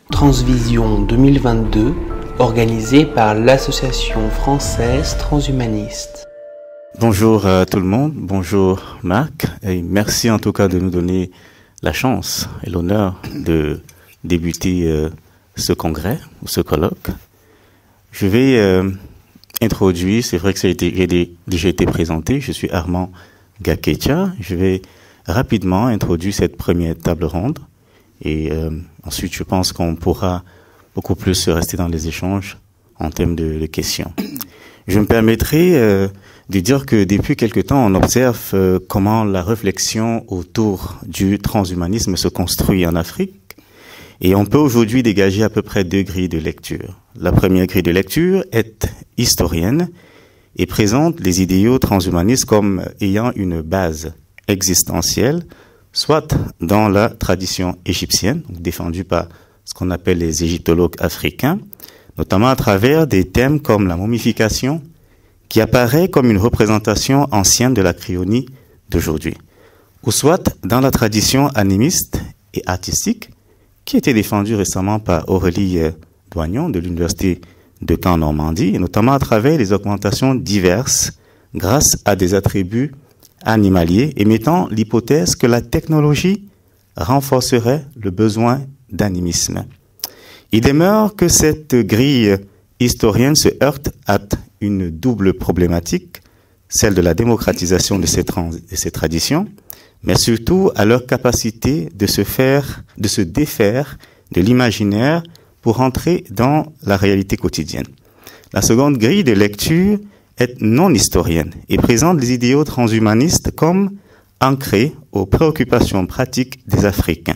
Transvision 2022, organisée par l'Association française transhumaniste. Bonjour à tout le monde, bonjour Marc, et merci en tout cas de nous donner la chance et l'honneur de débuter ce congrès ou ce colloque. Je vais introduire, c'est vrai que j'ai déjà été présenté, je suis Armand Gaketia. Je vais rapidement introduire cette première table ronde et ensuite je pense qu'on pourra beaucoup plus rester dans les échanges en termes de questions. Je me permettrai de dire que depuis quelque temps, on observe comment la réflexion autour du transhumanisme se construit en Afrique. Et on peut aujourd'hui dégager à peu près deux grilles de lecture. La première grille de lecture est historienne et présente les idéaux transhumanistes comme ayant une base existentielle, soit dans la tradition égyptienne, défendue par ce qu'on appelle les égyptologues africains, notamment à travers des thèmes comme la momification, qui apparaît comme une représentation ancienne de la cryonie d'aujourd'hui, ou soit dans la tradition animiste et artistique, qui a été défendue récemment par Aurélie Doignon de l'Université de Caen en Normandie, et notamment à travers les augmentations diverses grâce à des attributs animaliers, émettant l'hypothèse que la technologie renforcerait le besoin d'animisme. Il demeure que cette grille historienne se heurte à une double problématique, celle de la démocratisation de ces traditions, mais surtout à leur capacité de se défaire de l'imaginaire pour entrer dans la réalité quotidienne. La seconde grille de lecture est non historienne et présente les idéaux transhumanistes comme ancrés aux préoccupations pratiques des Africains,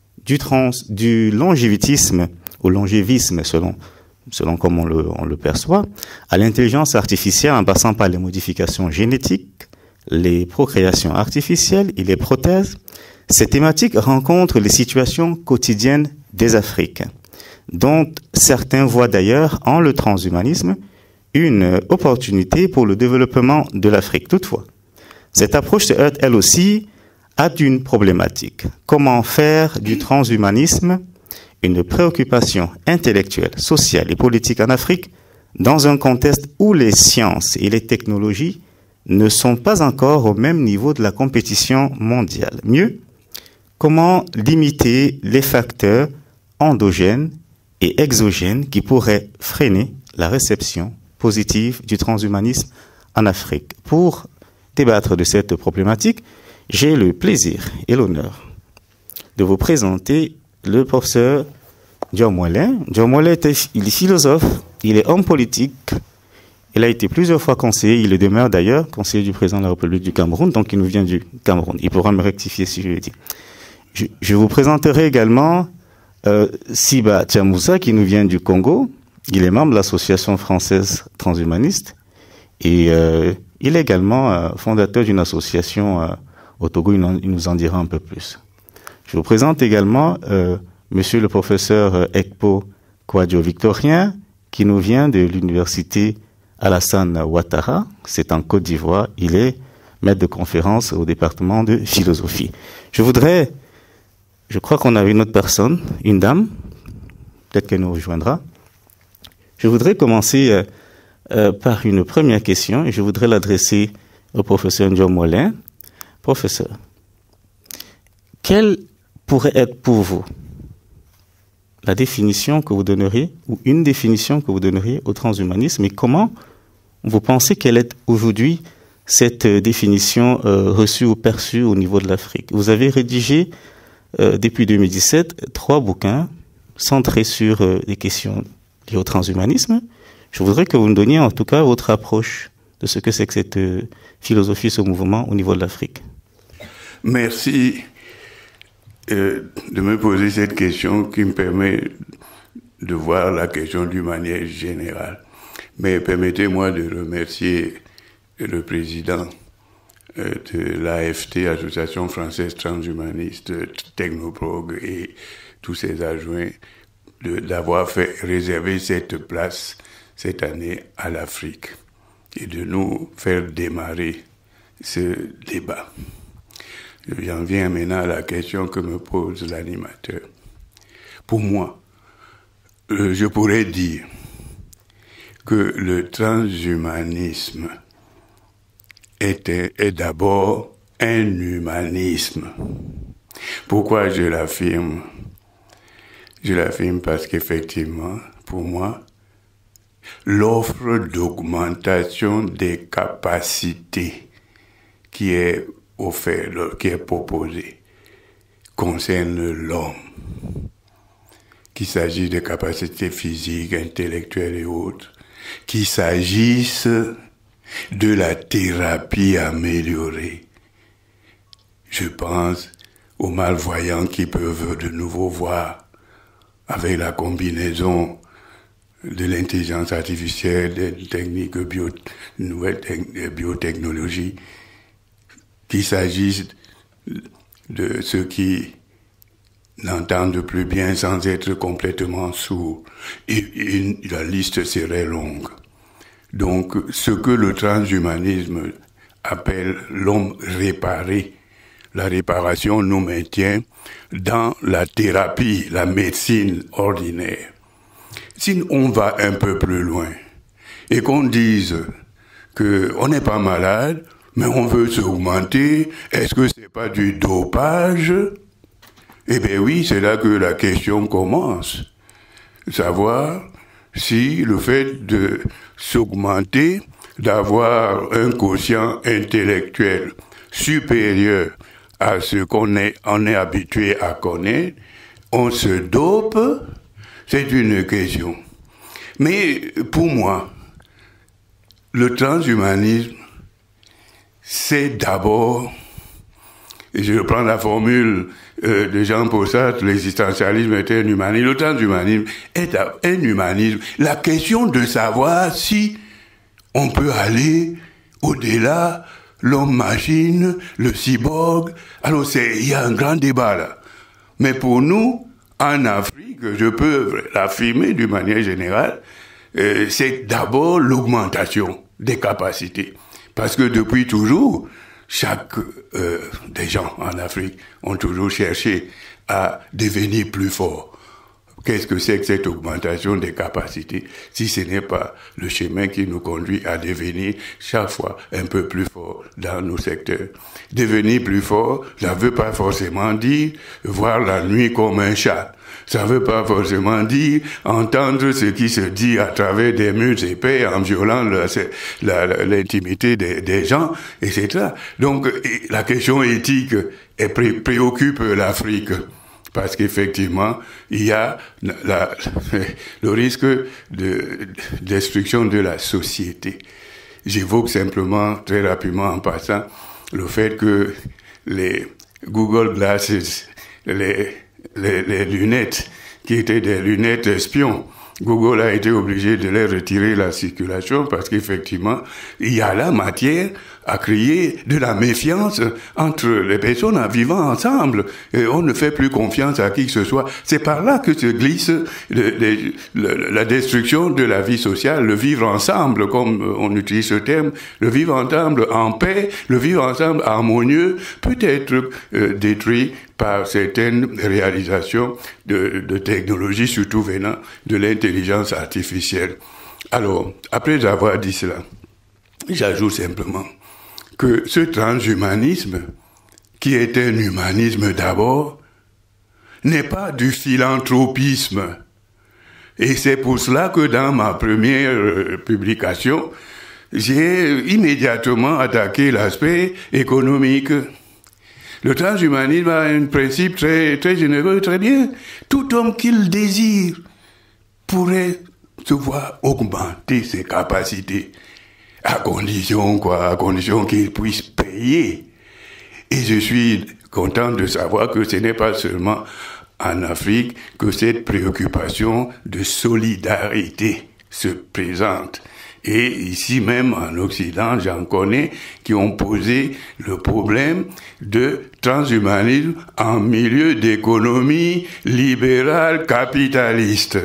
du longévitisme au longévisme selon comme on le perçoit, à l'intelligence artificielle en passant par les modifications génétiques, les procréations artificielles et les prothèses. Ces thématiques rencontrent les situations quotidiennes des Africains, dont certains voient d'ailleurs en le transhumanisme une opportunité pour le développement de l'Afrique. Toutefois, cette approche se heurte elle aussi à une problématique. Comment faire du transhumanisme une préoccupation intellectuelle, sociale et politique en Afrique dans un contexte où les sciences et les technologies ne sont pas encore au même niveau de la compétition mondiale. Mieux, comment limiter les facteurs endogènes et exogènes qui pourraient freiner la réception positive du transhumanisme en Afrique. Pour débattre de cette problématique, j'ai le plaisir et l'honneur de vous présenter le professeur Diom Moelin. Diom Moelin il est philosophe, il est homme politique, il a été plusieurs fois conseiller, il le demeure d'ailleurs, conseiller du président de la République du Cameroun, donc il nous vient du Cameroun. Il pourra me rectifier si je le dis. Je vous présenterai également Siba Tiamoussa qui nous vient du Congo. Il est membre de l'Association française transhumaniste et il est également fondateur d'une association au Togo, il nous en dira un peu plus. Je vous présente également monsieur le professeur Ekpo Kouadio-Victorien qui nous vient de l'université Alassane Ouattara, c'est en Côte d'Ivoire, il est maître de conférence au département de philosophie. Je crois qu'on avait une autre personne, une dame, peut-être qu'elle nous rejoindra. Je voudrais commencer par une première question et je voudrais l'adresser au professeur Diom Moelin. Professeur, quelle pourrait être pour vous la définition que vous donneriez, ou une définition que vous donneriez au transhumanisme, et comment vous pensez qu'elle est aujourd'hui cette définition reçue ou perçue au niveau de l'Afrique? Vous avez rédigé depuis 2017 3 bouquins centrés sur des questions liées au transhumanisme. Je voudrais que vous nous donniez en tout cas votre approche de ce que c'est que cette philosophie, ce mouvement au niveau de l'Afrique. Merci de me poser cette question qui me permet de voir la question d'une manière générale. Mais permettez-moi de remercier le président de l'AFT, Association française transhumaniste, Technoprog et tous ses adjoints, d'avoir réservé cette place cette année à l'Afrique et de nous faire démarrer ce débat. J'en viens maintenant à la question que me pose l'animateur. Pour moi, je pourrais dire que le transhumanisme est d'abord un humanisme. Pourquoi je l'affirme? Je l'affirme parce qu'effectivement, pour moi, l'offre d'augmentation des capacités qui est offerte, qui est proposée, concerne l'homme. Qu'il s'agisse de capacités physiques, intellectuelles et autres, qu'il s'agisse de la thérapie améliorée. Je pense aux malvoyants qui peuvent de nouveau voir avec la combinaison de l'intelligence artificielle, des techniques nouvelles biotechnologies, qu'il s'agisse de ceux qui n'entendent plus bien sans être complètement sourds. Et la liste serait longue. Donc, ce que le transhumanisme appelle l'homme réparé, la réparation nous maintient dans la thérapie, la médecine ordinaire. Si on va un peu plus loin et qu'on dise qu'on n'est pas malade, mais on veut s'augmenter, est-ce que c'est pas du dopage? Eh bien oui, c'est là que la question commence. Savoir si le fait de s'augmenter, d'avoir un quotient intellectuel supérieur à ce qu'on est habitué à connaître, on se dope, c'est une question. Mais pour moi, le transhumanisme, c'est d'abord, et je reprends la formule de Jean-Paul Sartre, l'existentialisme est un humanisme, le transhumanisme est un humanisme. La question de savoir si on peut aller au-delà, l'homme-machine, le cyborg, alors il y a un grand débat là. Mais pour nous, en Afrique, je peux l'affirmer d'une manière générale, c'est d'abord l'augmentation des capacités. Parce que depuis toujours, des gens en Afrique ont toujours cherché à devenir plus forts. Qu'est-ce que c'est que cette augmentation des capacités si ce n'est pas le chemin qui nous conduit à devenir chaque fois un peu plus fort dans nos secteurs? Devenir plus fort, ça ne veut pas forcément dire voir la nuit comme un chat. Ça ne veut pas forcément dire entendre ce qui se dit à travers des murs épais en violant l'intimité des gens, etc. Donc, la question éthique préoccupe l'Afrique. Parce qu'effectivement, il y a le risque de destruction de la société. J'évoque simplement, très rapidement en passant, le fait que les Google Glasses, les lunettes, qui étaient des lunettes espions, Google a été obligé de les retirer la circulation parce qu'effectivement, il y a la matière à créer de la méfiance entre les personnes en vivant ensemble. Et on ne fait plus confiance à qui que ce soit. C'est par là que se glisse la destruction de la vie sociale, le vivre ensemble, comme on utilise ce terme, le vivre ensemble en paix, le vivre ensemble harmonieux, peut être détruit par certaines réalisations de technologies, surtout venant de l'intelligence artificielle. Alors, après avoir dit cela, j'ajoute simplement que ce transhumanisme, qui est un humanisme d'abord, n'est pas du philanthropisme. Et c'est pour cela que dans ma première publication, j'ai immédiatement attaqué l'aspect économique. Le transhumanisme a un principe très, très généreux, très bien. Tout homme qu'il désire pourrait se voir augmenter ses capacités, à condition qu'il puisse payer. Et je suis content de savoir que ce n'est pas seulement en Afrique que cette préoccupation de solidarité se présente. Et ici même en Occident, j'en connais qui ont posé le problème de transhumanisme en milieu d'économie libérale capitaliste.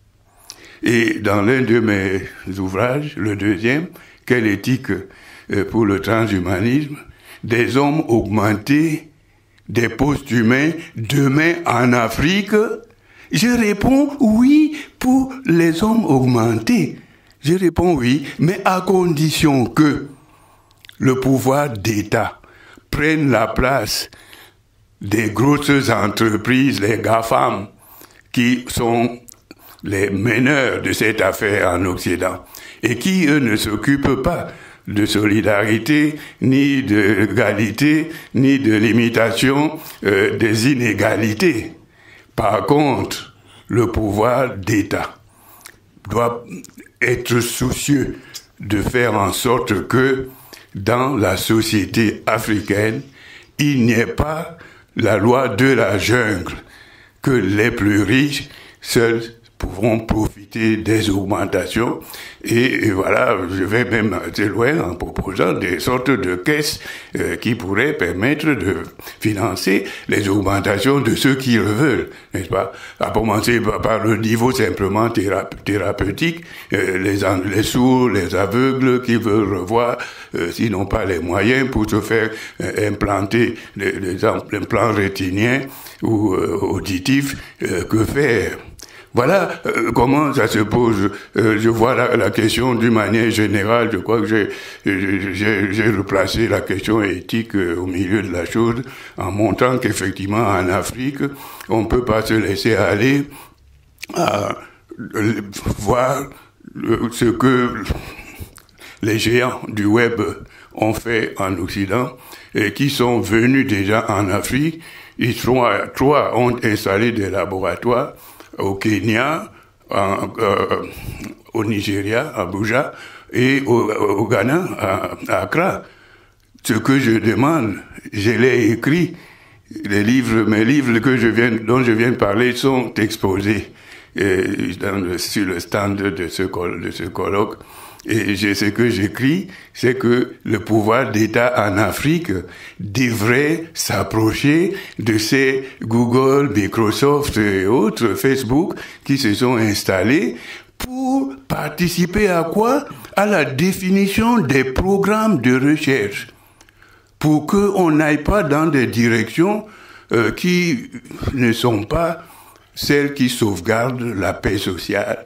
Et dans l'un de mes ouvrages, le deuxième, Quelle éthique pour le transhumanisme, des hommes augmentés, des postes humains, demain en Afrique, Je réponds oui pour les hommes augmentés. Je réponds oui, mais à condition que le pouvoir d'État prenne la place des grosses entreprises, les GAFAM, qui sont les meneurs de cette affaire en Occident, et qui, eux, ne s'occupent pas de solidarité, ni d'égalité, ni de limitation des inégalités. Par contre, le pouvoir d'État doit être soucieux de faire en sorte que dans la société africaine, il n'y ait pas la loi de la jungle, que les plus riches seuls pourront profiter des augmentations. Et voilà, je vais même assez loin en proposant des sortes de caisses qui pourraient permettre de financer les augmentations de ceux qui le veulent, n'est-ce pas? À commencer par le niveau simplement thérapeutique, les sourds, les aveugles qui veulent revoir, s'ils n'ont pas les moyens pour se faire implanter les implants rétiniens ou auditifs, que faire? Voilà comment ça se pose. Je vois la question d'une manière générale. Je crois que j'ai replacé la question éthique au milieu de la chose en montrant qu'effectivement en Afrique, on ne peut pas se laisser aller à voir ce que les géants du web ont fait en Occident et qui sont venus déjà en Afrique. Trois ont installé des laboratoires au Kenya, au Nigeria, à Abuja, et au Ghana, à Accra. Ce que je demande, je l'ai écrit, mes livres dont je viens de parler sont exposés sur le stand de ce colloque. Et ce que j'écris, c'est que le pouvoir d'État en Afrique devrait s'approcher de ces Google, Microsoft et autres, Facebook, qui se sont installés pour participer à quoi? À la définition des programmes de recherche, pour qu'on n'aille pas dans des directions qui ne sont pas celles qui sauvegardent la paix sociale.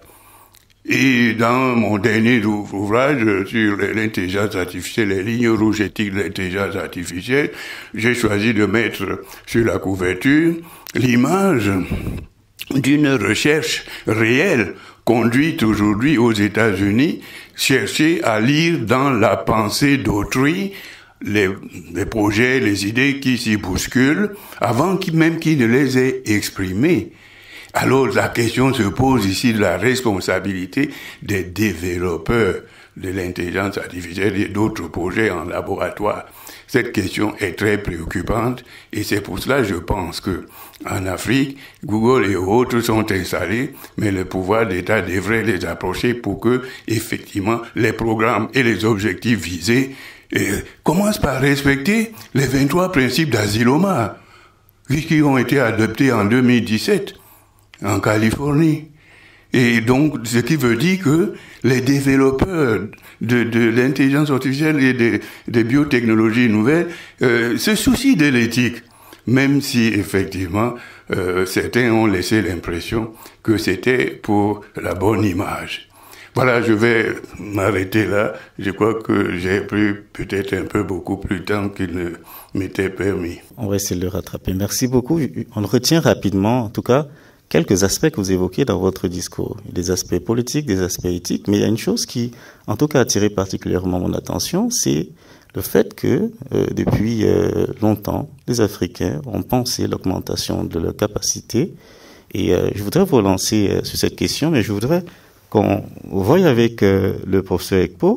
Et dans mon dernier ouvrage sur l'intelligence artificielle, les lignes rouges éthiques de l'intelligence artificielle, j'ai choisi de mettre sur la couverture l'image d'une recherche réelle conduite aujourd'hui aux États-Unis, chercher à lire dans la pensée d'autrui les projets, les idées qui s'y bousculent, avant même qu'ils ne les aient exprimés. Alors la question se pose ici de la responsabilité des développeurs de l'intelligence artificielle et d'autres projets en laboratoire. Cette question est très préoccupante et c'est pour cela je pense que en Afrique, Google et autres sont installés, mais le pouvoir d'État devrait les approcher pour que effectivement les programmes et les objectifs visés commencent par respecter les 23 principes d'Asilomar qui ont été adoptés en 2017. En Californie. Et donc, ce qui veut dire que les développeurs de l'intelligence artificielle et des biotechnologies nouvelles se soucient de l'éthique, même si, effectivement, certains ont laissé l'impression que c'était pour la bonne image. Voilà, je vais m'arrêter là. Je crois que j'ai pris peut-être un peu beaucoup plus de temps qu'il ne m'était permis. On va essayer de le rattraper. Merci beaucoup. On retient rapidement, en tout cas, quelques aspects que vous évoquez dans votre discours. Des aspects politiques, des aspects éthiques, mais il y a une chose qui, en tout cas, a attiré particulièrement mon attention, c'est le fait que, depuis longtemps, les Africains ont pensé l'augmentation de leur capacité. Et je voudrais vous relancer sur cette question, mais je voudrais qu'on voie avec le professeur Ekpo,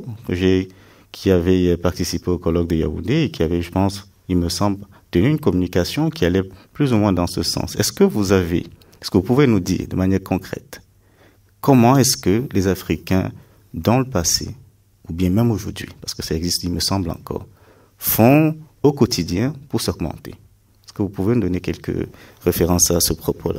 qui avait participé au colloque de Yaoundé et qui avait, je pense, il me semble, tenu une communication qui allait plus ou moins dans ce sens. Est-ce que vous pouvez nous dire de manière concrète, comment est-ce que les Africains, dans le passé, ou bien même aujourd'hui, parce que ça existe, il me semble encore, font au quotidien pour s'augmenter? Est-ce que vous pouvez nous donner quelques références à ce propos-là?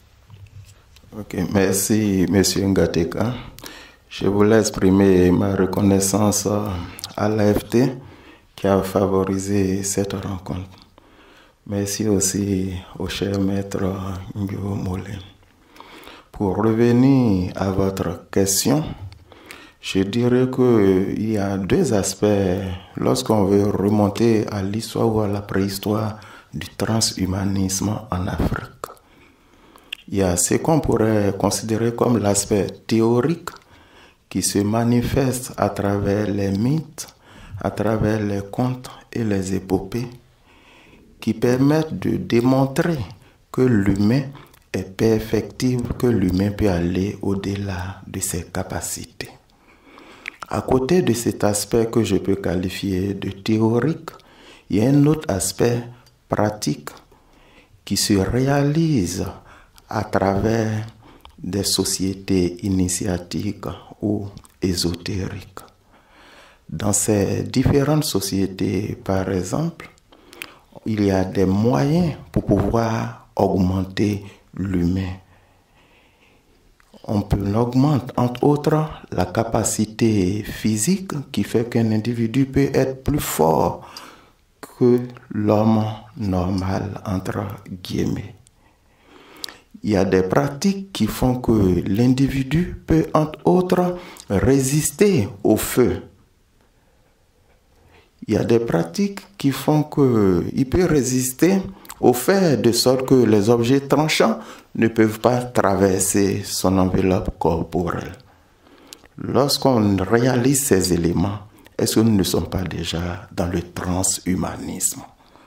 Ok, merci, Monsieur Ngateka. Je voulais exprimer ma reconnaissance à l'AFT qui a favorisé cette rencontre. Merci aussi au cher maître Ngyo Molé. Pour revenir à votre question, je dirais qu'il y a deux aspects lorsqu'on veut remonter à l'histoire ou à la préhistoire du transhumanisme en Afrique. Il y a ce qu'on pourrait considérer comme l'aspect théorique qui se manifeste à travers les mythes, à travers les contes et les épopées, qui permettent de démontrer que l'humain est perfectible, que l'humain peut aller au-delà de ses capacités. À côté de cet aspect que je peux qualifier de théorique, il y a un autre aspect pratique qui se réalise à travers des sociétés initiatiques ou ésotériques. Dans ces différentes sociétés, par exemple, il y a des moyens pour pouvoir augmenter l'humain. On peut augmenter, entre autres, la capacité physique qui fait qu'un individu peut être plus fort que l'homme normal, entre guillemets. Il y a des pratiques qui font que l'individu peut, entre autres, résister au feu. Il y a des pratiques qui font qu'il peut résister au fait de sorte que les objets tranchants ne peuvent pas traverser son enveloppe corporelle. Lorsqu'on réalise ces éléments, est-ce que nous ne sommes pas déjà dans le transhumanisme?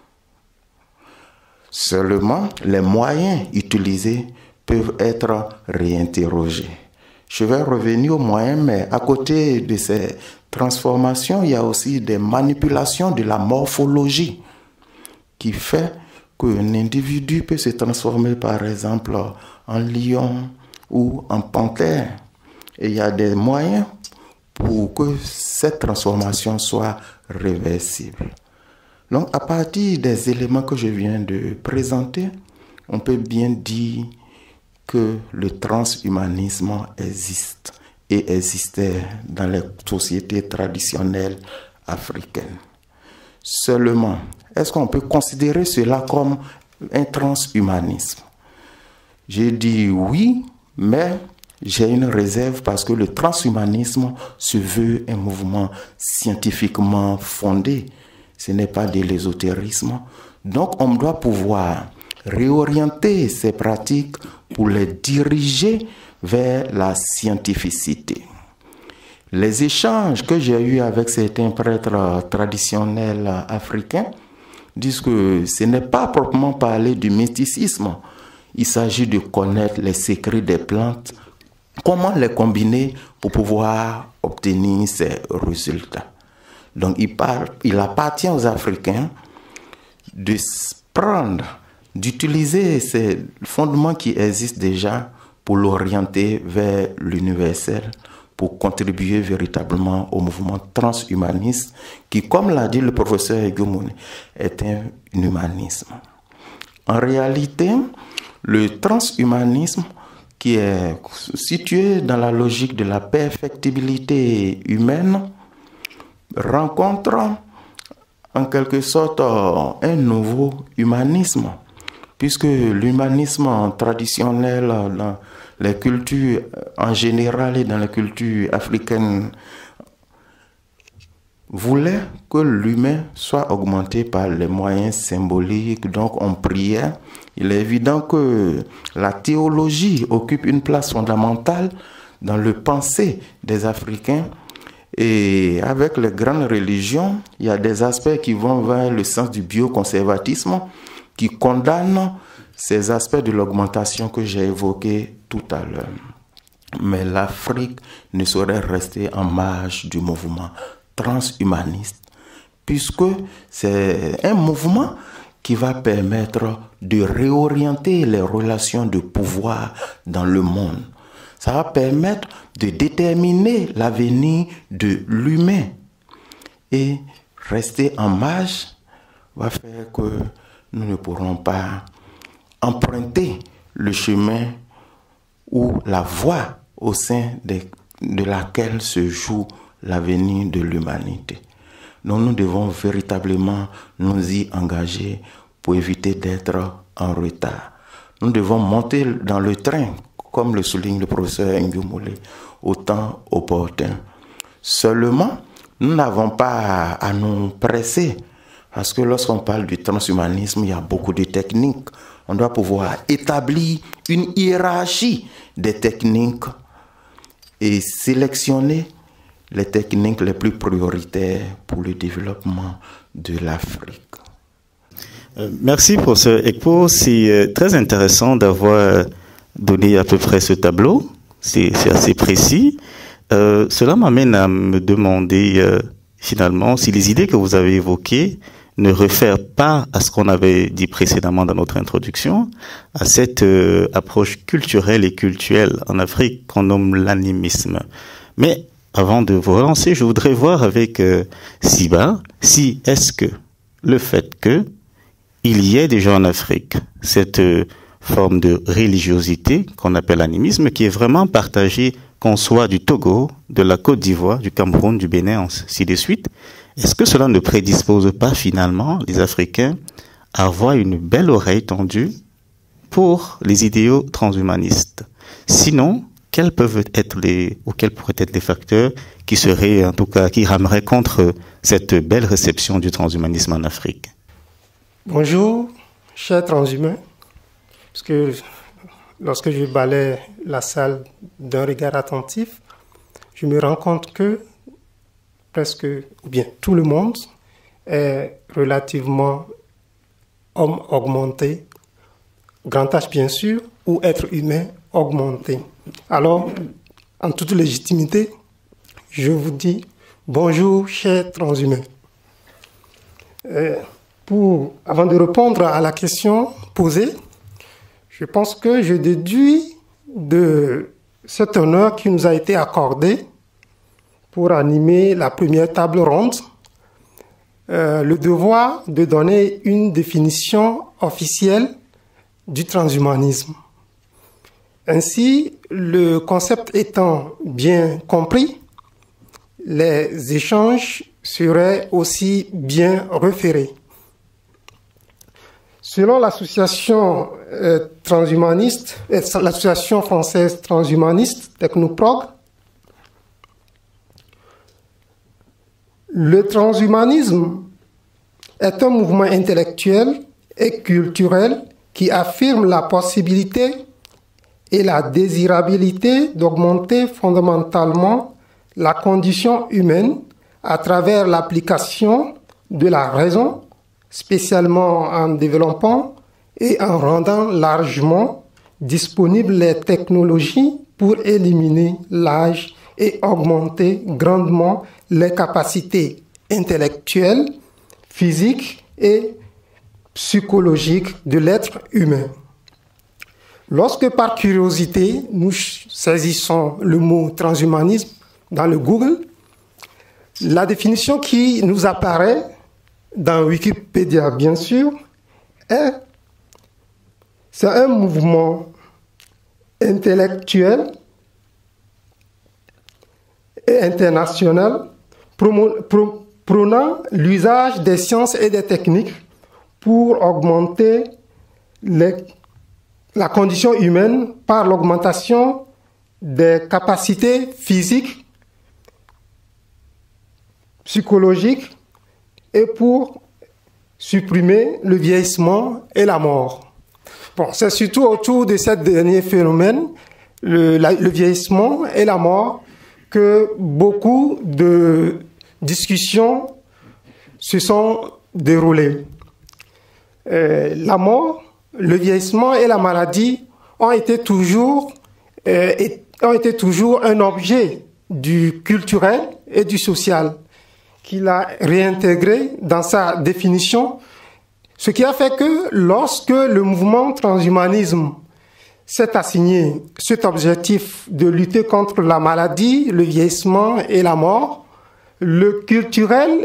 Seulement, les moyens utilisés peuvent être réinterrogés. Je vais revenir aux moyens, mais à côté de ces transformations, il y a aussi des manipulations de la morphologie qui fait qu'un individu peut se transformer, par exemple, en lion ou en panthère. Et il y a des moyens pour que cette transformation soit réversible. Donc, à partir des éléments que je viens de présenter, on peut bien dire que le transhumanisme existe et existait dans les sociétés traditionnelles africaines. Seulement, est-ce qu'on peut considérer cela comme un transhumanisme? J'ai dit oui, mais j'ai une réserve parce que le transhumanisme se veut un mouvement scientifiquement fondé. Ce n'est pas de l'ésotérisme. Donc, on doit pouvoir réorienter ces pratiques pour les diriger vers la scientificité. Les échanges que j'ai eus avec certains prêtres traditionnels africains disent que ce n'est pas proprement parler du mysticisme. Il s'agit de connaître les secrets des plantes, comment les combiner pour pouvoir obtenir ces résultats. Donc il appartient aux Africains de prendre, d'utiliser ces fondements qui existent déjà pour l'orienter vers l'universel, pour contribuer véritablement au mouvement transhumaniste qui, comme l'a dit le professeur Egumouni, est un humanisme. En réalité, le transhumanisme, qui est situé dans la logique de la perfectibilité humaine, rencontre en quelque sorte un nouveau humanisme, puisque l'humanisme traditionnel dans les cultures en général et dans les cultures africaines voulait que l'humain soit augmenté par les moyens symboliques, donc on priait. Il est évident que la théologie occupe une place fondamentale dans le pensée des Africains. Et avec les grandes religions, il y a des aspects qui vont vers le sens du bioconservatisme, qui condamnent ces aspects de l'augmentation que j'ai évoqués tout à l'heure. Mais l'Afrique ne saurait rester en marge du mouvement transhumaniste, puisque c'est un mouvement qui va permettre de réorienter les relations de pouvoir dans le monde. Ça va permettre de déterminer l'avenir de l'humain. Et rester en marge va faire que nous ne pourrons pas emprunter le chemin ou la voie au sein de laquelle se joue l'avenir de l'humanité. Donc nous devons véritablement nous y engager pour éviter d'être en retard. Nous devons monter dans le train, comme le souligne le professeur Ngumole, autant opportun. Seulement, nous n'avons pas à nous presser, parce que lorsqu'on parle du transhumanisme, il y a beaucoup de techniques. On doit pouvoir établir une hiérarchie des techniques et sélectionner les techniques les plus prioritaires pour le développement de l'Afrique. Merci pour ce expo. C'est très intéressant d'avoir donné à peu près ce tableau. C'est assez précis. Cela m'amène à me demander finalement si les idées que vous avez évoquées ne réfèrent pas à ce qu'on avait dit précédemment dans notre introduction, à cette approche culturelle et cultuelle en Afrique qu'on nomme l'animisme. Mais avant de vous relancer, je voudrais voir avec Siba si est-ce que le fait que il y ait déjà en Afrique cette forme de religiosité qu'on appelle animisme qui est vraiment partagée, qu'on soit du Togo, de la Côte d'Ivoire, du Cameroun, du Bénin, ainsi de suite. Est-ce que cela ne prédispose pas finalement les Africains à avoir une belle oreille tendue pour les idéaux transhumanistes? Sinon, quels pourraient être les facteurs qui seraient, en tout cas, qui rameraient contre cette belle réception du transhumanisme en Afrique? Bonjour, chers transhumains, parce que lorsque je balaie la salle d'un regard attentif, je me rends compte que presque, ou bien tout le monde est relativement homme augmenté, grand H bien sûr, ou être humain augmenté. Alors, en toute légitimité, je vous dis bonjour, chers transhumains. Avant de répondre à la question posée, je pense que je déduis de cet honneur qui nous a été accordé pour animer la première table ronde, le devoir de donner une définition officielle du transhumanisme. Ainsi, le concept étant bien compris, les échanges seraient aussi bien référés. Selon l'association transhumaniste, l'association française transhumaniste Technoprog, le transhumanisme est un mouvement intellectuel et culturel qui affirme la possibilité et la désirabilité d'augmenter fondamentalement la condition humaine à travers l'application de la raison, spécialement en développant et en rendant largement disponibles les technologies pour éliminer l'âge et augmenter grandement les capacités intellectuelles, physiques et psychologiques de l'être humain. Lorsque par curiosité, nous saisissons le mot transhumanisme dans le Google, la définition qui nous apparaît dans Wikipédia, bien sûr, c'est un mouvement intellectuel et international prônant l'usage des sciences et des techniques pour augmenter la condition humaine par l'augmentation des capacités physiques, psychologiques et pour supprimer le vieillissement et la mort. Bon, c'est surtout autour de ces derniers phénomènes, le vieillissement et la mort, que beaucoup de discussions se sont déroulées. La mort, le vieillissement et la maladie ont été toujours un objet du culturel et du social qu'il a réintégré dans sa définition, ce qui a fait que lorsque le mouvement transhumanisme s'est assigné cet objectif de lutter contre la maladie, le vieillissement et la mort, le culturel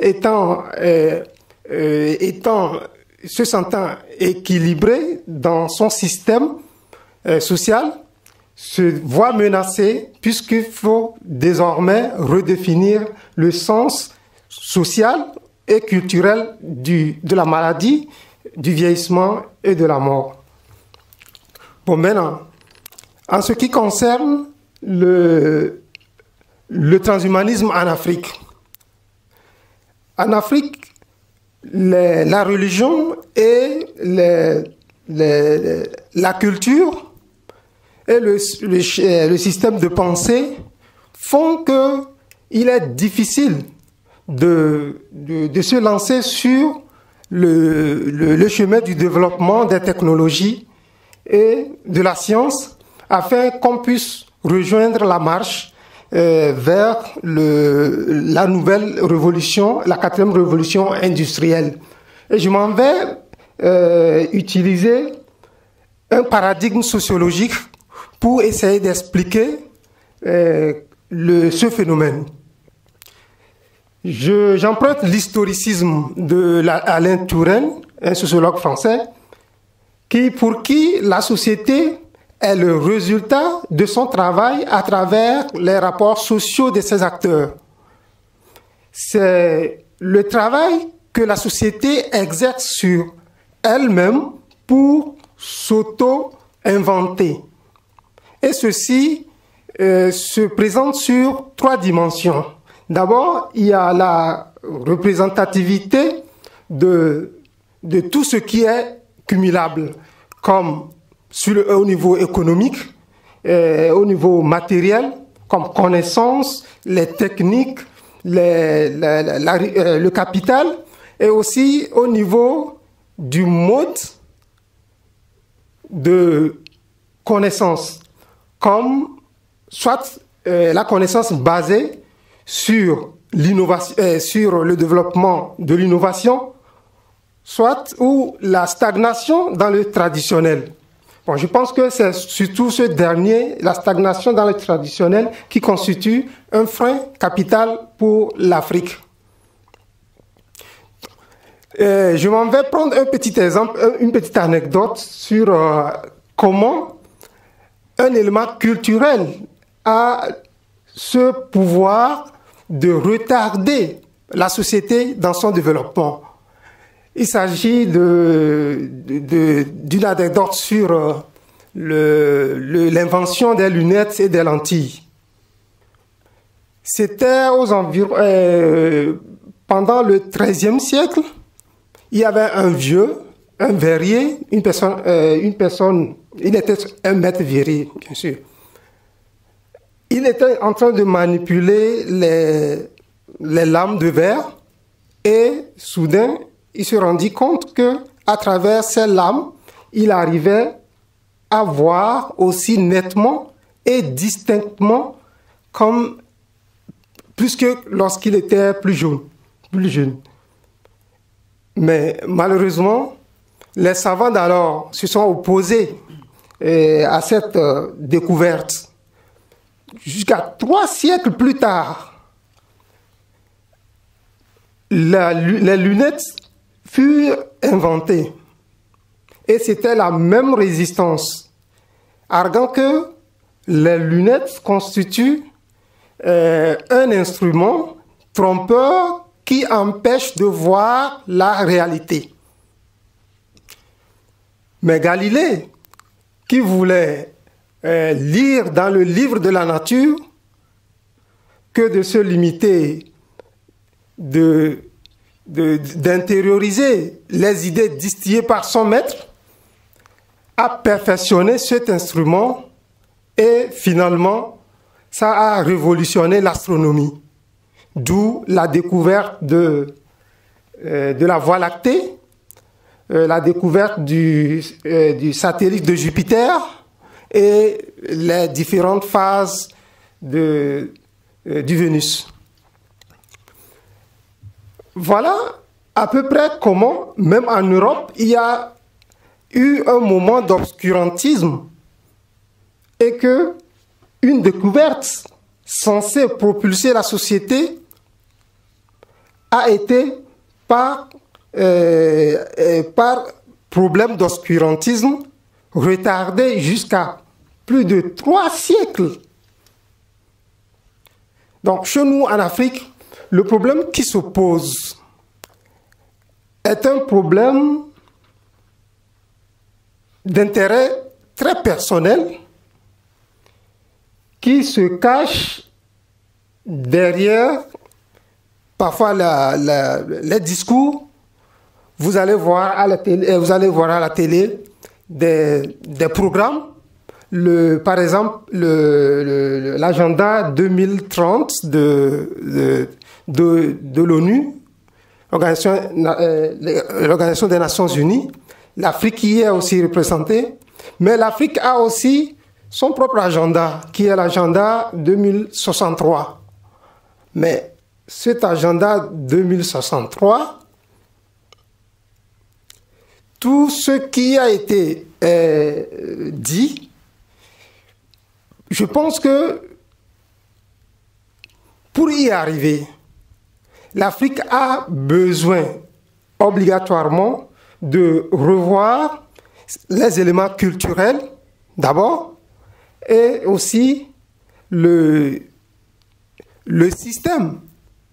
se sentant équilibré dans son système social, se voit menacé puisqu'il faut désormais redéfinir le sens social et culturel de la maladie, du vieillissement et de la mort. Bon, maintenant, en ce qui concerne le transhumanisme en Afrique. En Afrique, la religion et la culture et le système de pensée font qu'il est difficile de se lancer sur le chemin du développement des technologies et de la science afin qu'on puisse rejoindre la marche vers la nouvelle révolution, la 4e révolution industrielle. Et je m'en vais utiliser un paradigme sociologique pour essayer d'expliquer ce phénomène. J'emprunte l'historicisme d'Alain Touraine, un sociologue français, pour qui la société est le résultat de son travail à travers les rapports sociaux de ses acteurs. C'est le travail que la société exerce sur elle-même pour s'auto-inventer. Et ceci se présente sur 3 dimensions. D'abord, il y a la représentativité de tout ce qui est cumulable, comme au niveau économique, au niveau matériel, comme connaissances, les techniques, le capital, et aussi au niveau du mode de connaissance, comme soit la connaissance basée sur l'innovation, sur le développement de l'innovation, soit ou la stagnation dans le traditionnel. Bon, je pense que c'est surtout ce dernier, la stagnation dans le traditionnel, qui constitue un frein capital pour l'Afrique. Je m'en vais prendre un petit exemple, une petite anecdote sur comment un élément culturel a ce pouvoir de retarder la société dans son développement. Il s'agit d'une anecdote sur l'invention des lunettes et des lentilles. C'était aux environs, pendant le XIIIe siècle, il y avait un vieux, un verrier, une personne, il était un maître verrier, bien sûr. Il était en train de manipuler les lames de verre et soudain, il se rendit compte que à travers ces lames, il arrivait à voir aussi nettement et distinctement comme plus que lorsqu'il était plus jeune. Mais malheureusement, les savants d'alors se sont opposés à cette découverte. Jusqu'à 3 siècles plus tard, les lunettes furent inventées. Et c'était la même résistance, arguant que les lunettes constituent un instrument trompeur qui empêche de voir la réalité. Mais Galilée, qui voulait lire dans le livre de la nature, que de se limiter d'intérioriser les idées distillées par son maître, a perfectionné cet instrument et finalement, ça a révolutionné l'astronomie. D'où la découverte de la Voie lactée, la découverte du satellite de Jupiter et les différentes phases du Vénus. Voilà à peu près comment, même en Europe, il y a eu un moment d'obscurantisme et que une découverte censée propulser la société a été par problème d'obscurantisme retardée jusqu'à plus de 3 siècles. Donc, chez nous, en Afrique, le problème qui se pose est un problème d'intérêt très personnel qui se cache derrière parfois les discours. Vous allez voir à la télé, des programmes. Par exemple, l'agenda 2030 de l'ONU, l'Organisation des Nations Unies. L'Afrique y est aussi représentée, mais l'Afrique a aussi son propre agenda, qui est l'agenda 2063. Mais cet agenda 2063, tout ce qui a été dit, je pense que pour y arriver, l'Afrique a besoin obligatoirement de revoir les éléments culturels d'abord et aussi le système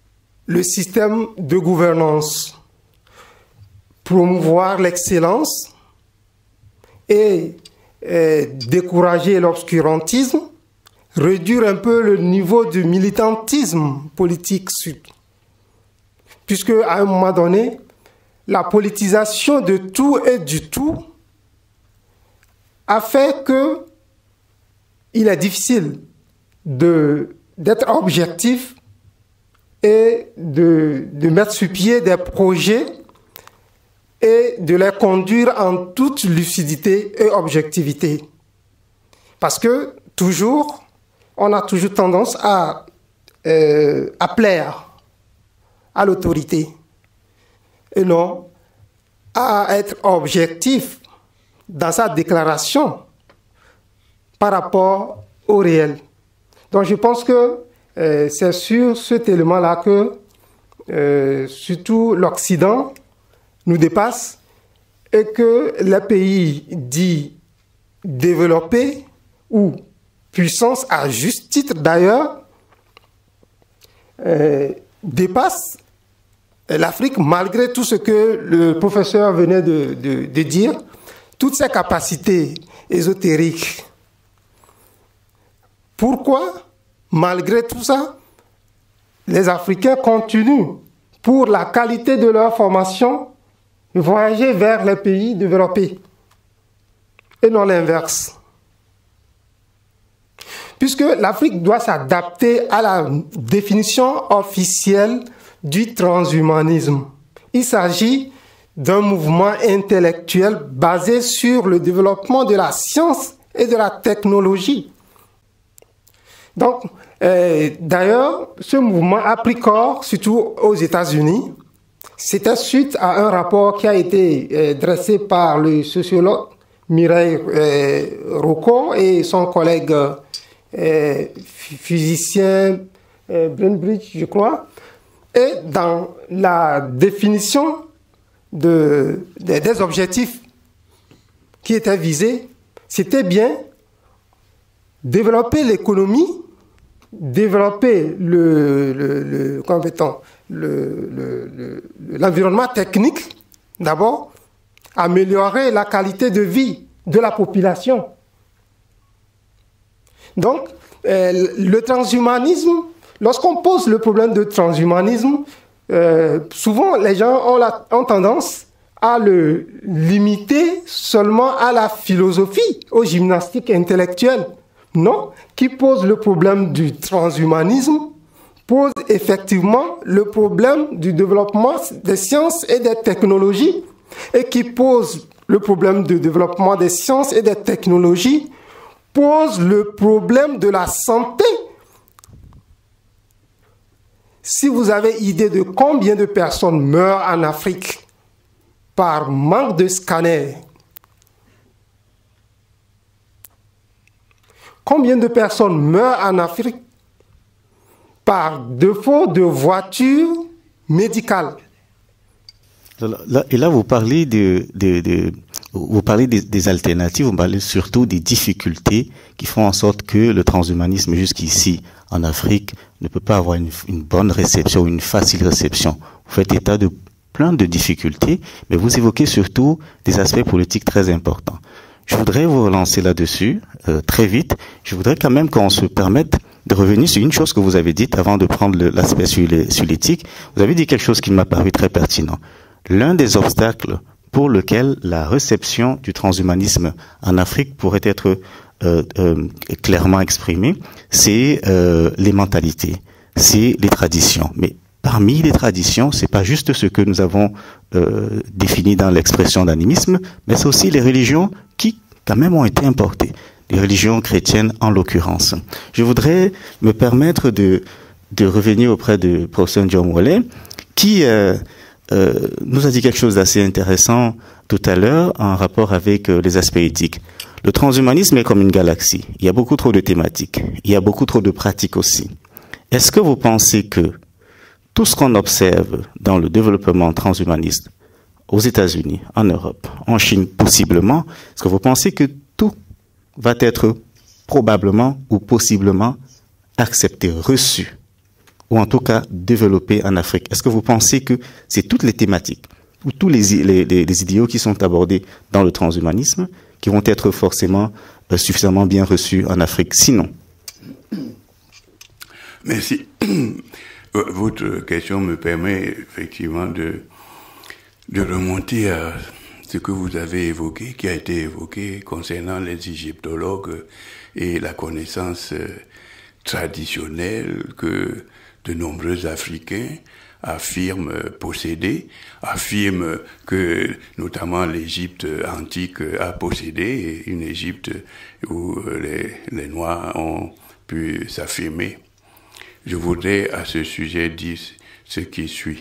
de gouvernance, promouvoir l'excellence et décourager l'obscurantisme, réduire un peu le niveau de militantisme politique, puisque à un moment donné, la politisation de tout et du tout a fait que il est difficile d'être objectif et de mettre sur pied des projets et de les conduire en toute lucidité et objectivité. Parce que on a toujours tendance à plaire à l'autorité et non à être objectif dans sa déclaration par rapport au réel. Donc je pense que c'est sur cet élément-là que surtout l'Occident nous dépasse et que les pays dits développés ou puissance à juste titre d'ailleurs dépassent l'Afrique malgré tout ce que le professeur venait de dire, toutes ses capacités ésotériques. Pourquoi, malgré tout ça, les Africains continuent, pour la qualité de leur formation, de voyager vers les pays développés et non l'inverse? Puisque l'Afrique doit s'adapter à la définition officielle du transhumanisme. Il s'agit d'un mouvement intellectuel basé sur le développement de la science et de la technologie. Donc, d'ailleurs, ce mouvement a pris corps, surtout aux États-Unis. C'était suite à un rapport qui a été dressé par le sociologue Mireille Rocco et son collègue physicien Brembridge, je crois. Et dans la définition des objectifs qui étaient visés, c'était bien développer l'économie, développer l'environnement technique, d'abord, améliorer la qualité de vie de la population. Donc, le transhumanisme, lorsqu'on pose le problème de transhumanisme, souvent les gens ont tendance à le limiter seulement à la philosophie, aux gymnastiques intellectuelles. Non, qui pose le problème du transhumanisme, pose effectivement le problème du développement des sciences et des technologies, et qui pose le problème du développement des sciences et des technologies, pose le problème de la santé. Si vous avez idée de combien de personnes meurent en Afrique par manque de scanner, combien de personnes meurent en Afrique par défaut de voitures médicales? Et là, vous parlez vous parlez des alternatives, vous parlez surtout des difficultés qui font en sorte que le transhumanisme jusqu'ici en Afrique ne peut pas avoir une bonne réception, une facile réception. Vous faites état de plein de difficultés, mais vous évoquez surtout des aspects politiques très importants. je voudrais vous relancer là-dessus très vite. Je voudrais quand même qu'on se permette de revenir sur une chose que vous avez dite avant de prendre l'aspect sur l'éthique. Vous avez dit quelque chose qui m'a paru très pertinent. L'un des obstacles pour lequel la réception du transhumanisme en Afrique pourrait être clairement exprimée, c'est les mentalités, c'est les traditions. Mais parmi les traditions, c'est pas juste ce que nous avons défini dans l'expression d'animisme, mais c'est aussi les religions qui, quand même, ont été importées. Les religions chrétiennes, en l'occurrence. Je voudrais me permettre de revenir auprès de professeur John Wallet, qui nous a dit quelque chose d'assez intéressant tout à l'heure en rapport avec les aspects éthiques. Le transhumanisme est comme une galaxie. Il y a beaucoup trop de thématiques. Il y a beaucoup trop de pratiques aussi. Est-ce que vous pensez que tout ce qu'on observe dans le développement transhumaniste aux États-Unis, en Europe, en Chine possiblement, est-ce que vous pensez que tout va être probablement ou possiblement accepté, reçu, ou en tout cas développé en Afrique? Est-ce que vous pensez que c'est toutes les thématiques ou tous les idéaux qui sont abordés dans le transhumanisme qui vont être forcément suffisamment bien reçus en Afrique? Sinon. Merci. Votre question me permet effectivement de remonter à ce que vous avez évoqué, qui a été évoqué concernant les égyptologues et la connaissance traditionnelle que de nombreux Africains affirment posséder, affirment que notamment l'Égypte antique a possédé, une Égypte où les Noirs ont pu s'affirmer. Je voudrais à ce sujet dire ce qui suit.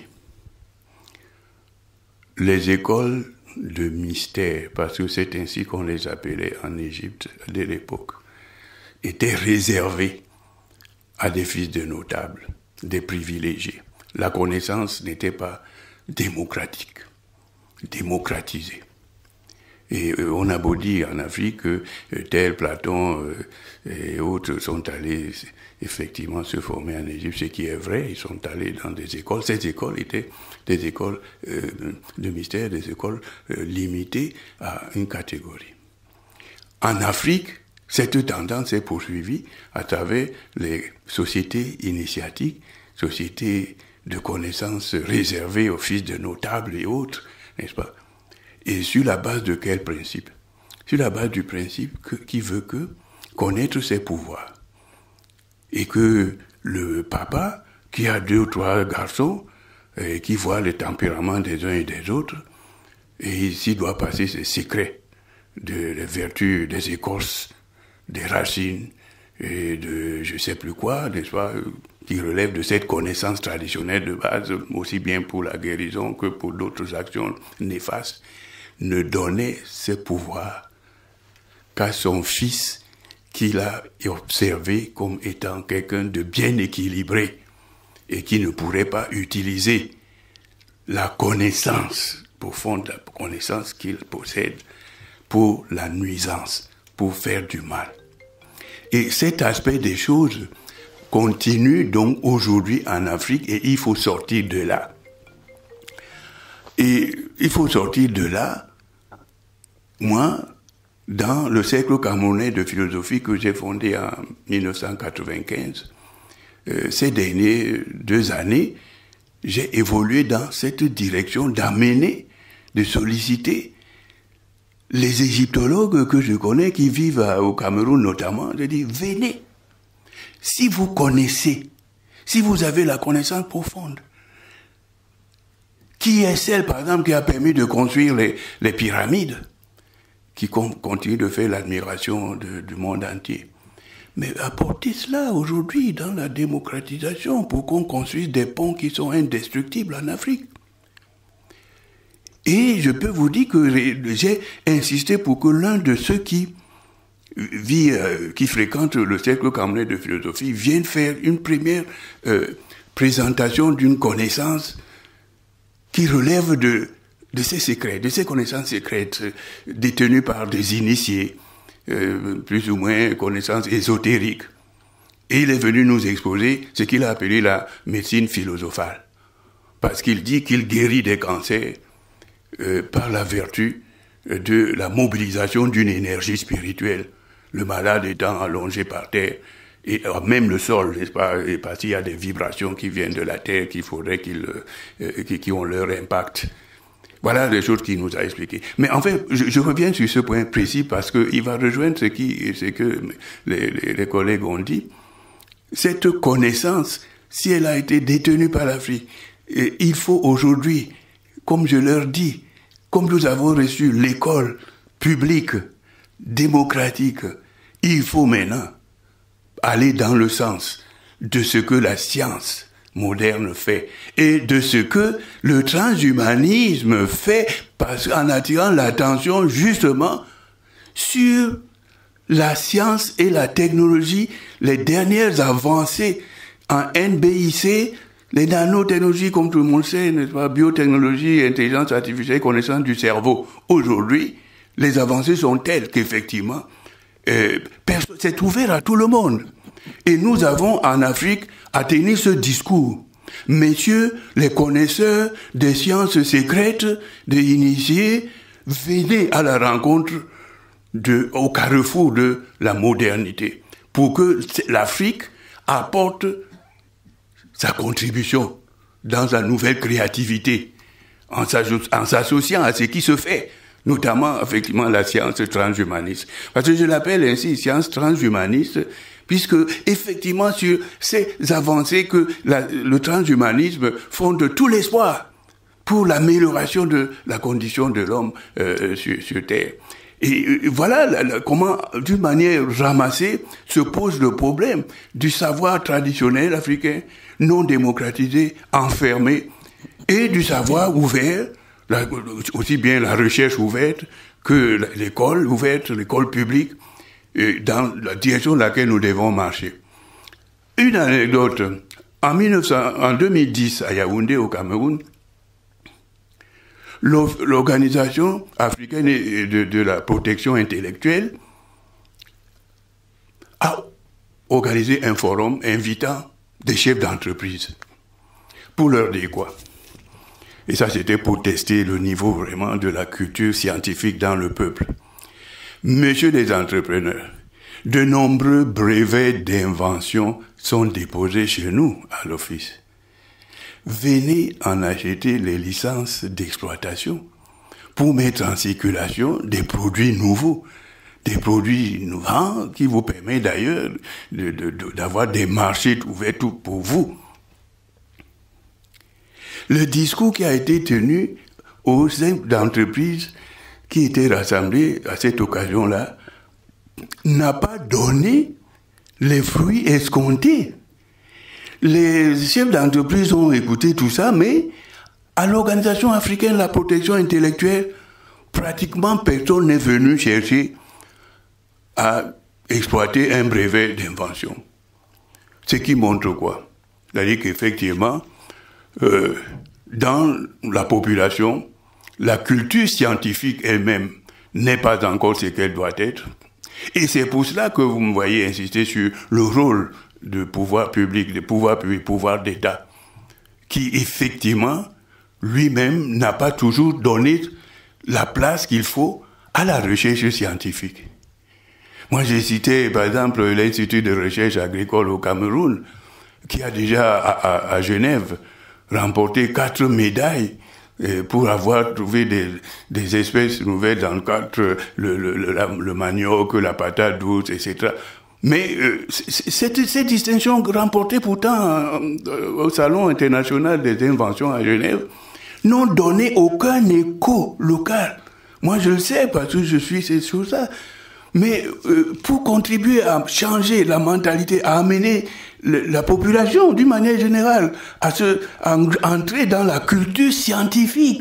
Les écoles de mystère, parce que c'est ainsi qu'on les appelait en Égypte de l'époque, étaient réservées à des fils de notables, des privilégiés. La connaissance n'était pas démocratique, démocratisée. Et on a beau dire en Afrique que tel Platon et autres sont allés effectivement se former en Égypte, ce qui est vrai, ils sont allés dans des écoles. Ces écoles étaient des écoles de mystère, des écoles limitées à une catégorie. En Afrique, cette tendance est poursuivie à travers les sociétés initiatiques, sociétés de connaissances réservées aux fils de notables et autres, n'est-ce pas? Et sur la base de quel principe? Sur la base du principe qui veut que connaître ses pouvoirs. Et que le papa, qui a 2 ou 3 garçons, et qui voit le tempérament des uns et des autres, et ici doit passer ses secrets des vertus, des écorces, des racines, et de je sais plus quoi, n'est-ce pas, qui relève de cette connaissance traditionnelle de base, aussi bien pour la guérison que pour d'autres actions néfastes, ne donnait ce pouvoir qu'à son fils qu'il a observé comme étant quelqu'un de bien équilibré et qui ne pourrait pas utiliser la connaissance profonde, la connaissance qu'il possède pour la nuisance, pour faire du mal. Et cet aspect des choses continue donc aujourd'hui en Afrique et il faut sortir de là. Et il faut sortir de là, moi, dans le cercle camerounais de philosophie que j'ai fondé en 1995, ces dernières 2 années, j'ai évolué dans cette direction d'amener, de solliciter les égyptologues que je connais qui vivent au Cameroun notamment, de dire, venez, si vous connaissez, si vous avez la connaissance profonde, qui est celle, par exemple, qui a permis de construire les pyramides, qui continue de faire l'admiration du monde entier. Mais apportez cela aujourd'hui dans la démocratisation pour qu'on construise des ponts qui sont indestructibles en Afrique. Et je peux vous dire que j'ai insisté pour que l'un de ceux qui fréquentent le cercle camerounais de philosophie vienne faire une première présentation d'une connaissance qui relève de ces secrets, de ces connaissances secrètes détenues par des initiés, plus ou moins connaissances ésotériques. Et il est venu nous exposer ce qu'il a appelé la médecine philosophale. Parce qu'il dit qu'il guérit des cancers par la vertu de la mobilisation d'une énergie spirituelle. Le malade étant allongé par terre, et même le sol, n'est-ce pas, parce qu'il y a des vibrations qui viennent de la terre qu'il faudrait qui ont leur impact. Voilà les choses qu'il nous a expliquées. Mais en fait, je reviens sur ce point précis parce qu'il va rejoindre ce que les collègues ont dit. Cette connaissance, si elle a été détenue par l'Afrique, il faut aujourd'hui, comme je leur dis, comme nous avons reçu l'école publique, démocratique, il faut maintenant aller dans le sens de ce que la science moderne fait et de ce que le transhumanisme fait en attirant l'attention justement sur la science et la technologie, les dernières avancées en NBIC, les nanotechnologies, comme tout le monde sait, n'est-ce pas, biotechnologie, intelligence artificielle, connaissance du cerveau. Aujourd'hui, les avancées sont telles qu'effectivement, c'est ouvert à tout le monde. Et nous avons en Afrique à tenir ce discours. Messieurs, les connaisseurs des sciences secrètes, des initiés, venez à la rencontre au carrefour de la modernité, pour que l'Afrique apporte sa contribution dans la nouvelle créativité, en s'associant à ce qui se fait, notamment, effectivement, la science transhumaniste. Parce que je l'appelle ainsi, science transhumaniste, puisque, effectivement, sur ces avancées que le transhumanisme fonde tout l'espoir pour l'amélioration de la condition de l'homme sur Terre. Et voilà comment, d'une manière ramassée, se pose le problème du savoir traditionnel africain, non démocratisé, enfermé, et du savoir ouvert, aussi bien la recherche ouverte que l'école ouverte, l'école publique, dans la direction dans laquelle nous devons marcher. Une anecdote, en 2010, à Yaoundé, au Cameroun, l'Organisation africaine de la protection intellectuelle a organisé un forum invitant des chefs d'entreprise pour leur dire quoi. Et ça, c'était pour tester le niveau vraiment de la culture scientifique dans le peuple. Messieurs les entrepreneurs, de nombreux brevets d'invention sont déposés chez nous à l'office. Venez en acheter les licences d'exploitation pour mettre en circulation des produits nouveaux qui vous permettent d'ailleurs d'avoir des marchés ouverts pour vous. Le discours qui a été tenu aux chefs d'entreprise qui étaient rassemblés à cette occasion-là n'a pas donné les fruits escomptés. Les chefs d'entreprise ont écouté tout ça, mais à l'Organisation africaine de la protection intellectuelle, pratiquement personne n'est venu chercher à exploiter un brevet d'invention. Ce qui montre quoi? C'est-à-dire qu'effectivement, dans la population, la culture scientifique elle-même n'est pas encore ce qu'elle doit être. Et c'est pour cela que vous me voyez insister sur le rôle de pouvoir public, de pouvoir d'État, qui effectivement, lui-même, n'a pas toujours donné la place qu'il faut à la recherche scientifique. Moi, j'ai cité, par exemple, l'Institut de recherche agricole au Cameroun, qui a déjà, à Genève, remporté 4 médailles pour avoir trouvé des espèces nouvelles dans le cadre le manioc, la patate douce, etc. Mais ces distinctions remportées pourtant au Salon international des inventions à Genève n'ont donné aucun écho local. Moi, je le sais parce que je suis sur ça. Mais pour contribuer à changer la mentalité, à amener la population, d'une manière générale, à entrer dans la culture scientifique.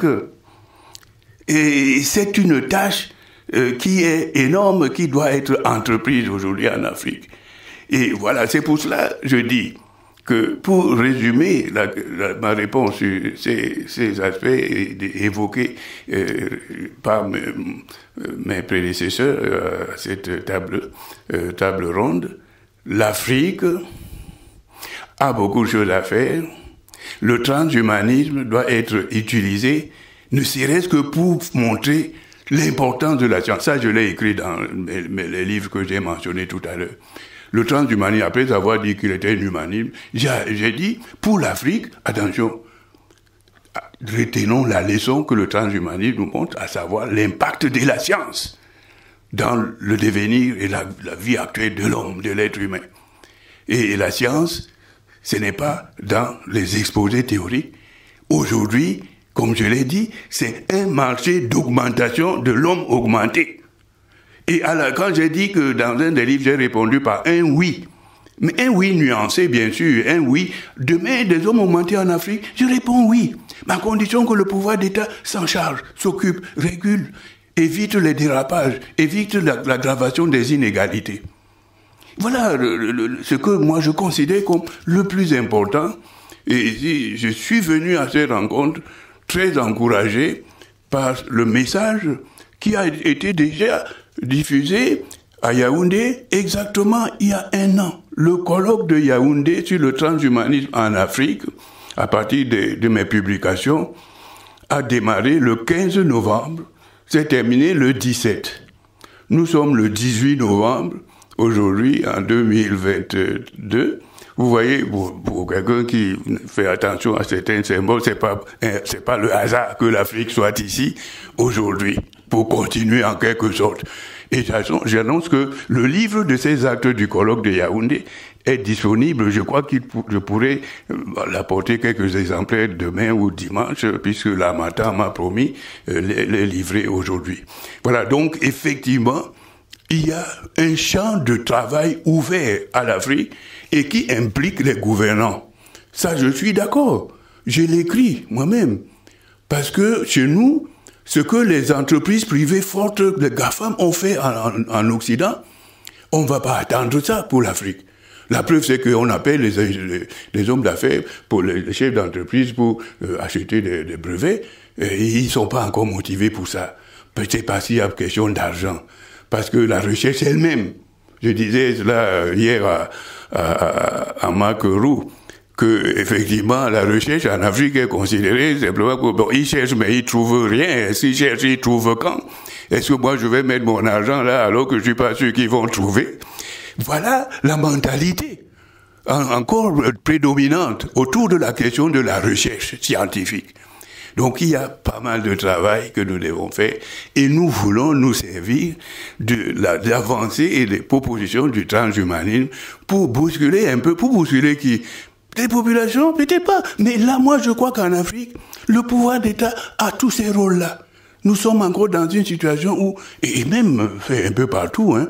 Et c'est une tâche qui est énorme, qui doit être entreprise aujourd'hui en Afrique. Et voilà, c'est pour cela, je dis, que pour résumer ma réponse sur ces aspects évoqués par mes prédécesseurs à cette table ronde, l'Afrique a beaucoup de choses à faire. Le transhumanisme doit être utilisé, ne serait-ce que pour montrer l'importance de la science. Ça, je l'ai écrit dans les livres que j'ai mentionnés tout à l'heure. Le transhumanisme, après avoir dit qu'il était un humanisme, j'ai dit, pour l'Afrique, attention, retenons la leçon que le transhumanisme nous montre, à savoir l'impact de la science dans le devenir et la vie actuelle de l'homme, de l'être humain. Et la science, ce n'est pas dans les exposés théoriques. Aujourd'hui, comme je l'ai dit, c'est un marché d'augmentation de l'homme augmenté. Et quand j'ai dit que dans un des livres, j'ai répondu par un oui. Mais un oui nuancé, bien sûr, un oui. Demain, des hommes augmentés en Afrique, je réponds oui. Mais à condition que le pouvoir d'État s'en charge, s'occupe, régule, évite les dérapages, évite l'aggravation des inégalités. Voilà ce que moi je considère comme le plus important. Et je suis venu à cette rencontre très encouragé par le message qui a été déjà diffusé à Yaoundé exactement il y a 1 an. Le colloque de Yaoundé sur le transhumanisme en Afrique, à partir de mes publications, a démarré le 15 novembre, s'est terminé le 17. Nous sommes le 18 novembre, aujourd'hui, en 2022. Vous voyez, pour quelqu'un qui fait attention à certains symboles, c'est pas le hasard que l'Afrique soit ici aujourd'hui, pour continuer en quelque sorte. Et j'annonce que le livre de ces actes du colloque de Yaoundé est disponible. Je crois que je pourrais l'apporter quelques exemplaires demain ou dimanche, puisque l'Amata m'a promis les livrer aujourd'hui. Voilà, donc effectivement, il y a un champ de travail ouvert à l'Afrique et qui implique les gouvernants. Ça, je suis d'accord. Je l'écris moi-même. Parce que chez nous, ce que les entreprises privées fortes, les GAFAM, ont fait en Occident, on ne va pas attendre ça pour l'Afrique. La preuve, c'est qu'on appelle les hommes d'affaires, pour les chefs d'entreprise, pour acheter des brevets, et ils ne sont pas encore motivés pour ça. Peut-être parce qu'il y a question d'argent. Parce que la recherche elle-même, je disais cela hier à Marc Roux, que effectivement la recherche en Afrique est considérée simplement que bon, ils cherchent mais ils trouvent rien. S'ils cherchent, ils trouvent quand? Est-ce que moi je vais mettre mon argent là alors que je suis pas sûr qu'ils vont trouver? Voilà la mentalité encore prédominante autour de la question de la recherche scientifique. Donc il y a pas mal de travail que nous devons faire et nous voulons nous servir de l'avancée et des propositions du transhumanisme pour bousculer un peu, pour bousculer qui des populations, peut-être pas. Mais là, moi, je crois qu'en Afrique, le pouvoir d'État a tous ces rôles-là. Nous sommes encore dans une situation où, et même fait un peu partout, hein,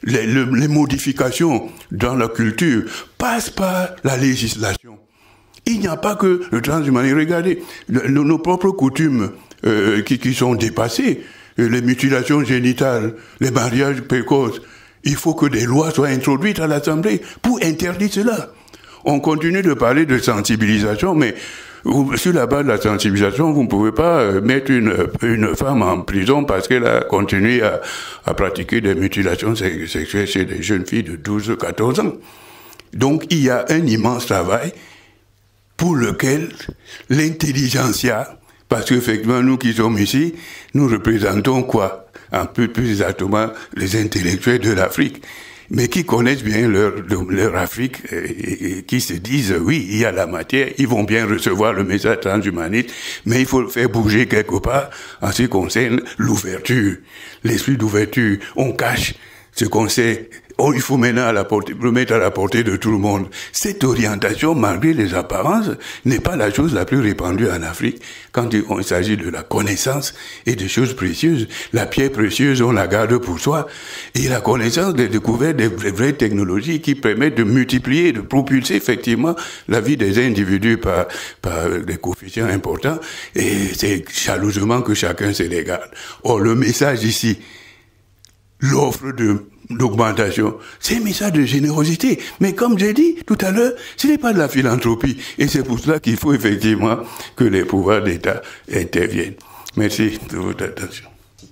les modifications dans la culture passent par la législation. Il n'y a pas que le transhumanisme. Regardez, nos propres coutumes qui sont dépassées, les mutilations génitales, les mariages précoces, il faut que des lois soient introduites à l'Assemblée pour interdire cela. On continue de parler de sensibilisation, mais sur la base de la sensibilisation, vous ne pouvez pas mettre une femme en prison parce qu'elle a continué à pratiquer des mutilations sexuelles chez des jeunes filles de 12-14 ans. Donc, il y a un immense travail pour lequel l'intelligentsia, parce qu'effectivement, nous qui sommes ici, nous représentons quoi? Un peu plus exactement les intellectuels de l'Afrique, mais qui connaissent bien leur Afrique et qui se disent, oui, il y a la matière, ils vont bien recevoir le message transhumaniste, mais il faut le faire bouger quelque part en ce qui concerne l'ouverture, l'esprit d'ouverture. On cache ce qu'on sait. Oh, il faut maintenant le mettre à la portée de tout le monde. Cette orientation, malgré les apparences, n'est pas la chose la plus répandue en Afrique quand il s'agit de la connaissance et des choses précieuses. La pierre précieuse, on la garde pour soi. Et la connaissance des découvertes des vraies technologies qui permettent de multiplier, de propulser effectivement la vie des individus par des coefficients importants. Et c'est jalousement que chacun se les garde. Or, le message ici, l'offre d'augmentation, c'est un message de générosité. Mais comme j'ai dit tout à l'heure, ce n'est pas de la philanthropie. Et c'est pour cela qu'il faut effectivement que les pouvoirs d'État interviennent. Merci de votre attention.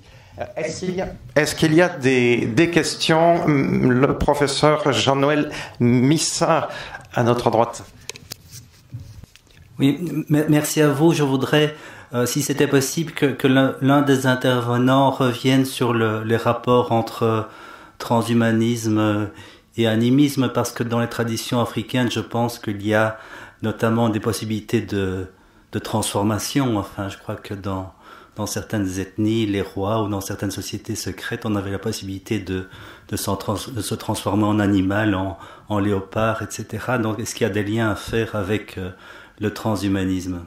Est-ce qu'il y a des questions? Le professeur Jean-Noël Missa, à notre droite. Oui, merci à vous. Je voudrais si c'était possible que l'un des intervenants revienne sur les rapports entre transhumanisme et animisme, parce que dans les traditions africaines, je pense qu'il y a notamment des possibilités de transformation. Enfin, je crois que dans certaines ethnies, les rois, ou dans certaines sociétés secrètes, on avait la possibilité de se transformer en animal, en léopard, etc. Donc, est-ce qu'il y a des liens à faire avec le transhumanisme?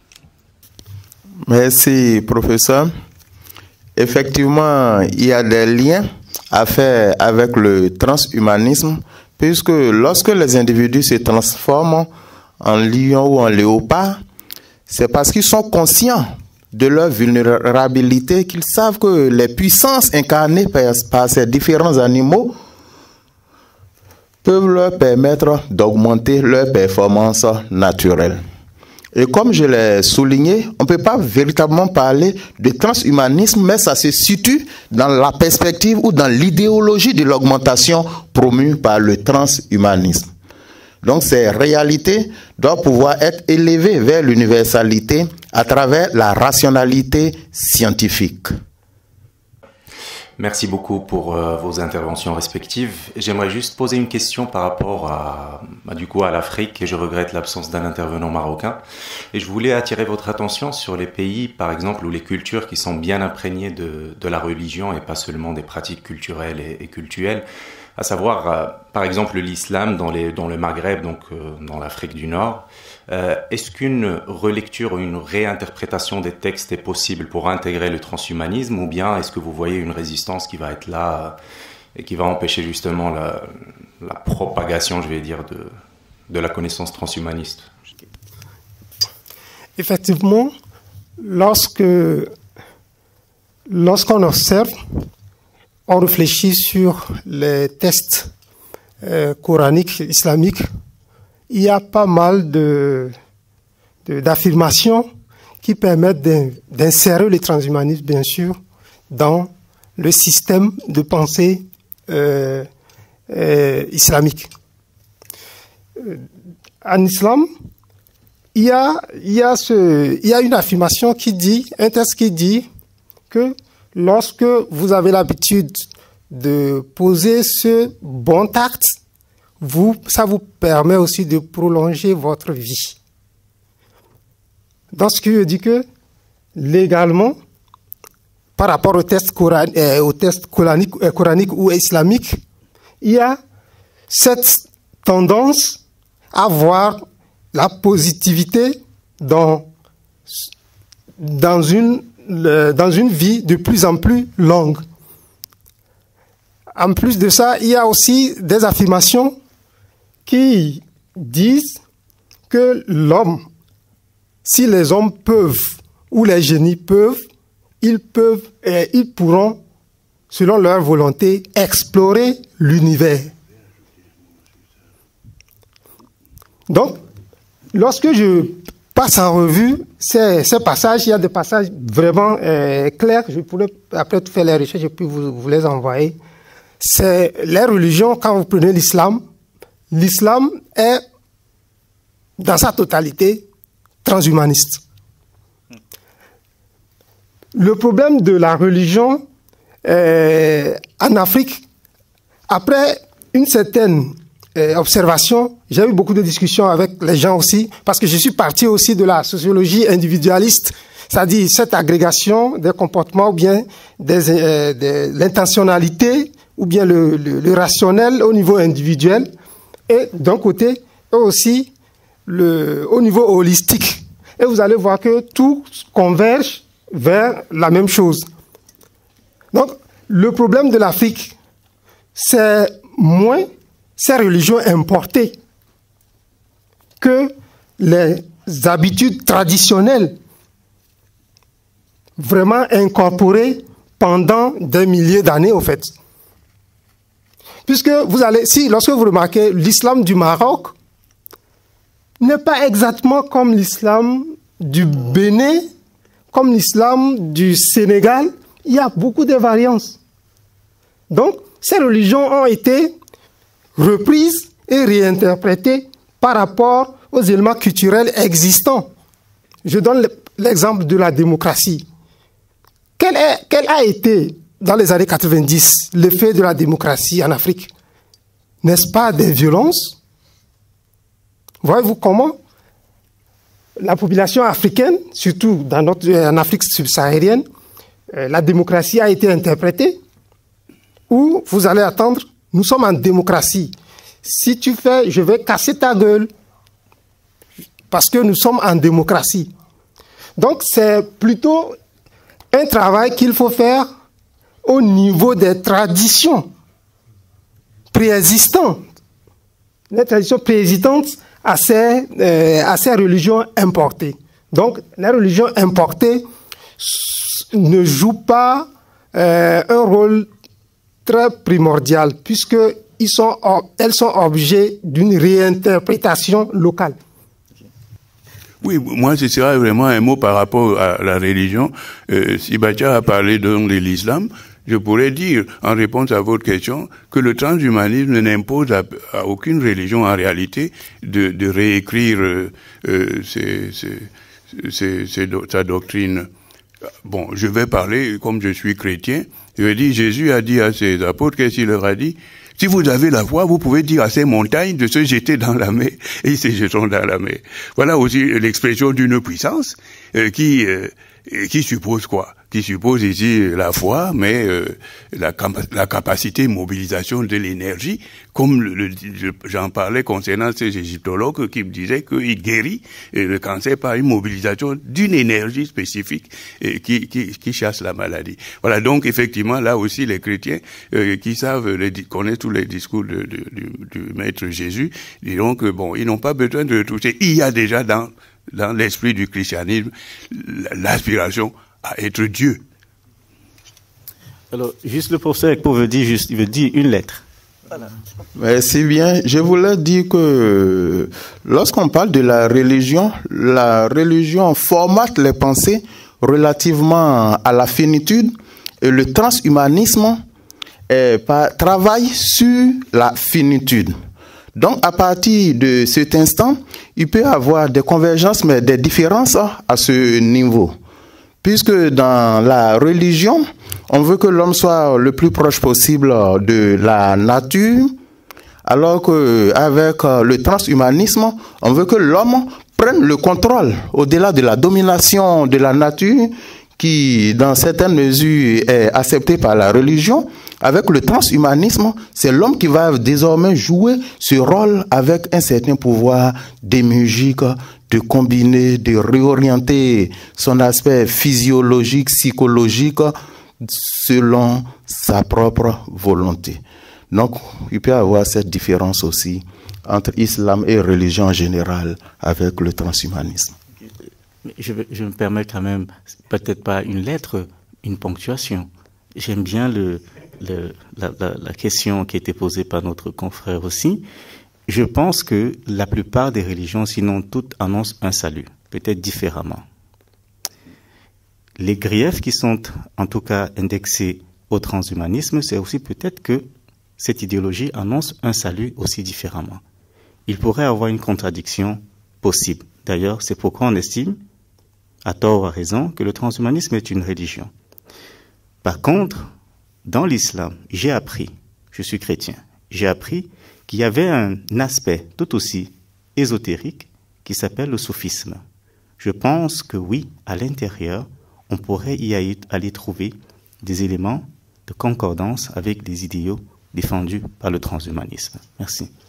Merci, professeur. Effectivement, il y a des liens à faire avec le transhumanisme, puisque lorsque les individus se transforment en lion ou en léopard, c'est parce qu'ils sont conscients de leur vulnérabilité, qu'ils savent que les puissances incarnées par ces différents animaux peuvent leur permettre d'augmenter leurs performances naturelles. Et comme je l'ai souligné, on ne peut pas véritablement parler de transhumanisme, mais ça se situe dans la perspective ou dans l'idéologie de l'augmentation promue par le transhumanisme. Donc ces réalités doivent pouvoir être élevées vers l'universalité à travers la rationalité scientifique. Merci beaucoup pour vos interventions respectives. J'aimerais juste poser une question par rapport à l'Afrique, et je regrette l'absence d'un intervenant marocain. Et je voulais attirer votre attention sur les pays, par exemple, ou les cultures qui sont bien imprégnées de la religion et pas seulement des pratiques culturelles et cultuelles. À savoir, par exemple, l'islam dans le Maghreb, donc dans l'Afrique du Nord. Est-ce qu'une relecture ou une réinterprétation des textes est possible pour intégrer le transhumanisme, ou bien est-ce que vous voyez une résistance qui va être là et qui va empêcher justement la propagation, je vais dire, de la connaissance transhumaniste? Effectivement, lorsqu'on observe, on réfléchit sur les textes coraniques, islamiques, il y a pas mal d'affirmations qui permettent d'insérer le transhumanisme, bien sûr, dans le système de pensée islamique. En islam, il y a une affirmation qui dit, un texte qui dit que lorsque vous avez l'habitude de poser ce bon acte, ça vous permet aussi de prolonger votre vie. Donc, ce qui veut dire que, légalement, par rapport au test coranique ou islamique, il y a cette tendance à voir la positivité dans une vie de plus en plus longue. En plus de ça, il y a aussi des affirmations qui disent que l'homme, si les hommes peuvent ou les génies peuvent, ils pourront, selon leur volonté, explorer l'univers. Donc, lorsque je passe en revue ces passages, il y a des passages vraiment clairs, je pourrais après tout faire les recherches et puis vous les envoyer. C'est les religions, quand vous prenez l'islam est, dans sa totalité, transhumaniste. Le problème de la religion en Afrique, après une certaine observation, j'ai eu beaucoup de discussions avec les gens aussi, parce que je suis parti aussi de la sociologie individualiste, c'est-à-dire cette agrégation des comportements ou bien de l'intentionnalité ou bien le rationnel au niveau individuel, et d'un côté, et aussi au niveau holistique. Et vous allez voir que tout converge vers la même chose. Donc, le problème de l'Afrique, c'est moins ces religions importées que les habitudes traditionnelles vraiment incorporées pendant des milliers d'années, au fait. Puisque lorsque vous remarquez, l'islam du Maroc n'est pas exactement comme l'islam du Bénin, comme l'islam du Sénégal. Il y a beaucoup de variances. Donc, ces religions ont été reprises et réinterprétées par rapport aux éléments culturels existants. Je donne l'exemple de la démocratie. Quel a été, dans les années 90, l'effet de la démocratie en Afrique? N'est-ce pas des violences? Voyez-vous comment la population africaine, surtout en Afrique subsaharienne, la démocratie a été interprétée, où vous allez attendre, nous sommes en démocratie. Si tu fais, je vais casser ta gueule, parce que nous sommes en démocratie. Donc c'est plutôt un travail qu'il faut faire au niveau des traditions préexistantes. Les traditions préexistantes à ces religions importées. Donc les religions importées ne jouent pas un rôle très primordial, puisqu'elles sont objets d'une réinterprétation locale. Oui, moi, ce sera vraiment un mot par rapport à la religion. Si Bacha a parlé de l'islam, je pourrais dire, en réponse à votre question, que le transhumanisme n'impose à aucune religion, en réalité, de réécrire sa doctrine. Bon, je vais parler, comme je suis chrétien, je vais dire, Jésus a dit à ses apôtres, qu'est-ce qu'il leur a dit? Si vous avez la foi, vous pouvez dire à ces montagnes de se jeter dans la mer, et ils se jetteront dans la mer. Voilà aussi l'expression d'une puissance qui suppose quoi? Qui suppose ici la foi, mais la capacité de mobilisation de l'énergie, comme j'en parlais concernant ces égyptologues qui me disaient qu'il guérit le cancer par une mobilisation d'une énergie spécifique qui chasse la maladie. Voilà, donc effectivement, là aussi, les chrétiens qui connaissent tous les discours du Maître Jésus, diront que bon, ils n'ont pas besoin de toucher. Il y a déjà dans l'esprit du christianisme l'aspiration à être Dieu. Alors, juste le professeur Ekpo veut dire une lettre. Voilà. C'est bien. Je voulais dire que lorsqu'on parle de la religion formate les pensées relativement à la finitude, et le transhumanisme travaille sur la finitude. Donc, à partir de cet instant, il peut y avoir des convergences, mais des différences à ce niveau. Puisque dans la religion, on veut que l'homme soit le plus proche possible de la nature, alors qu'avec le transhumanisme, on veut que l'homme prenne le contrôle au-delà de la domination de la nature, qui, dans certaines mesures, est acceptée par la religion. Avec le transhumanisme, c'est l'homme qui va désormais jouer ce rôle avec un certain pouvoir démiurgique, de combiner, de réorienter son aspect physiologique, psychologique, selon sa propre volonté. Donc, il peut y avoir cette différence aussi entre islam et religion en général avec le transhumanisme. Je me permets quand même, peut-être pas une lettre, une ponctuation. J'aime bien la question qui a été posée par notre confrère aussi. Je pense que la plupart des religions, sinon toutes, annoncent un salut, peut-être différemment. Les griefs qui sont en tout cas indexés au transhumanisme, c'est aussi peut-être que cette idéologie annonce un salut aussi différemment. Il pourrait avoir une contradiction possible. D'ailleurs, c'est pourquoi on estime, à tort ou à raison, que le transhumanisme est une religion. Par contre, dans l'islam, j'ai appris, je suis chrétien, j'ai appris qu'il y avait un aspect tout aussi ésotérique qui s'appelle le soufisme. Je pense que oui, à l'intérieur, on pourrait y aller trouver des éléments de concordance avec les idéaux défendus par le transhumanisme. Merci.